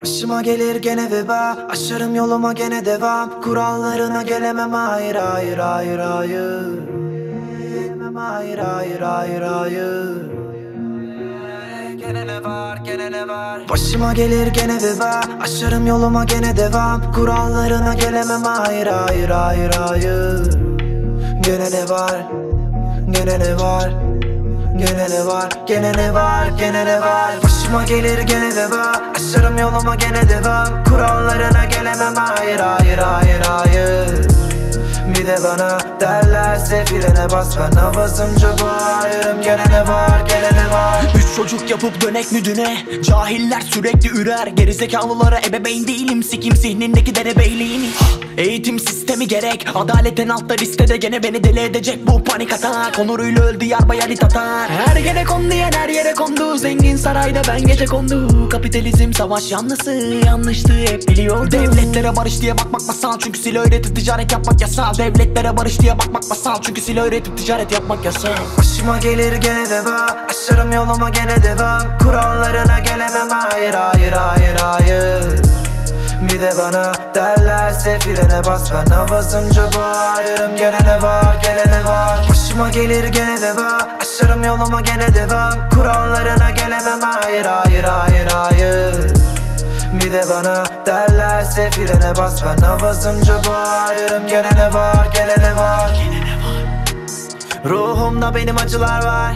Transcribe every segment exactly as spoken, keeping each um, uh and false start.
Başıma gelir gene veba, aşarım yoluma gene devam. Kurallarına gelemem, hayır hayır hayır hayır. Gelemem, hayır hayır hayır hayır. Gene ne var, gene ne var. Başıma gelir gene veba, aşarım yoluma gene devam. Kurallarına gelemem, hayır hayır hayır hayır. Gene ne var, gene ne var. Gene ne var, gene ne var, gene ne var. Başıma gelir gene veba, aşarım yoluma gene devam. Kurallarına gelemem, hayır hayır hayır hayır. Bir de bana derlerse frene bas, ben avazımca bağırırım. Gene ne var, gene ne var. Üç çocuk yapıp dönek müdüne, cahiller sürekli ürer. Gerizekalılara ebeveyn değilim, sikim zihnindeki derebeyliğini. Eğitim sistemi gerek, adalet en altta listede. Gene beni deli edecek bu panik atak. Onuruyla öldü yarbay Ali Tatar. Her yere kondu yen her yere kondu. Zengin sarayda ben gece kondu. Kapitalizm savaş yanlısı, yanlıştı hep biliyor. Devletlere barış diye bakmak masal, çünkü silah üretip ticaret yapmak yasal. Devletlere barış diye bakmak masal, çünkü silah üretip ticaret yapmak yasal. Başıma gelir gene veba, aşarım yoluma gene devam. Kurallarına gelemem, hayır hayır hayır hayır. Bir de bana derlerse frene bas, ben avazımca bağırırım. Gene ne var, gene ne var. Başıma gelir gene veba, aşarım yoluma gene devam. Kurallarına gelemem, hayır hayır hayır hayır. Bir de bana derlerse frene bas, ben avazımca bağırırım. Gene ne var, gene ne var. Ruhumda benim acılar var.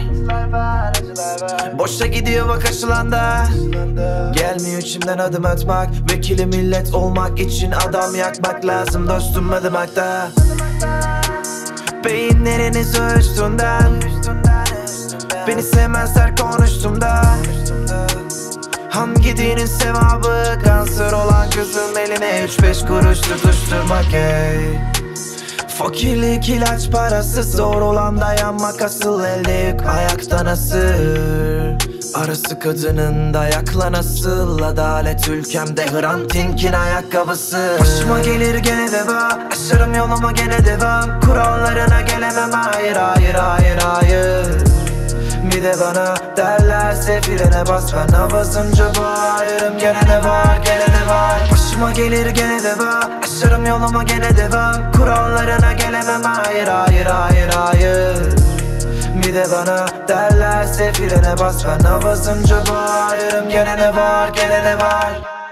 Boşa gidiyor bak aşılanda. Gelmiyor içimden adım atmak. Vekili millet olmak için adam yakmak lazım dostum adım akta. Beyinleriniz ölçtüğünde, beni sevmezler konuştuğumda. Hangi dinin sevabı kanser olan kızın eline üç beş kuruş tutuşturmak ey. Fakirlik ilaç parası, zor olan dayanmak asıl, elde yük ayakta nasıl. Arası kadının dayakla nasıl, adalet ülkemde Hrant Dink'in ayakkabısı. Başıma gelir gene veba, aşarım yoluma gene devam. Kurallarına gelemem, hayır hayır hayır hayır. Bir de bana derlerse frene bas, ben avazımca bağırırım. Gene ne var, gene ne var. Başıma gelir gene veba, aşarım yoluma gene devam. Kurallarına gelemem, hayır hayır hayır hayır. Bir de bana derlerse frene bas, ben avazımca bağırırım. Gene ne var, gene ne var.